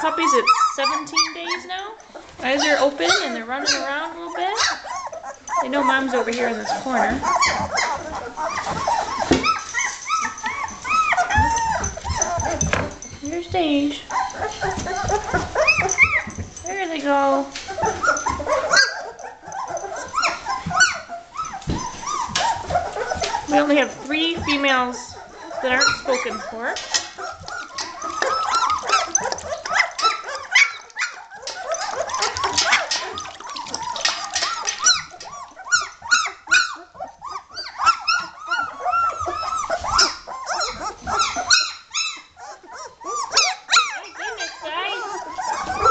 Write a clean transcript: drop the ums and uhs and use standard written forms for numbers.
puppies at 17 days now. Eyes are open and they're running around a little bit. They know mom's over here in this corner. Here's Deja. There they go. We only have 3 females that aren't spoken for.